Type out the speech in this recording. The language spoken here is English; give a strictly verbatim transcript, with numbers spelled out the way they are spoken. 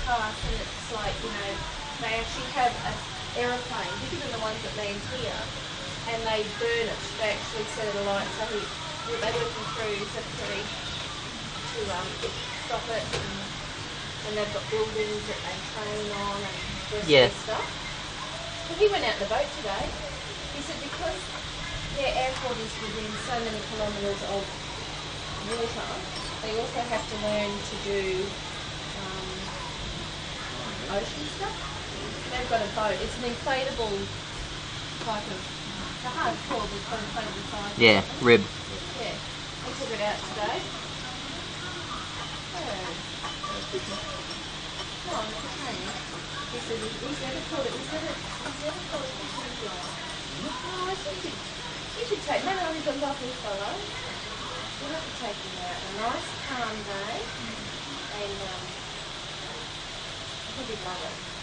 pass and it's like, you know, they actually have an aeroplane, bigger than the ones that land here, and they burn it. They actually set it alight, so he, they're working through February to um, stop it, and, and they've got buildings that they train on and this yeah. stuff. But he went out in the boat today. He said because their airport is within so many kilometres of water, they also have to learn to do um, ocean stuff. They've got a boat. It's an inflatable type of, it's a hard core, but it's got an inflatable size. Yeah, rib. Yeah. He took it out today. Oh. Oh, it's okay. He said he's never caught it. He's never, he's never caught a fishing fly. Oh, I think you, you should take, maybe I'll leave off this fellow. We'll have to take him out on a nice calm day. And um, I think he'd love it.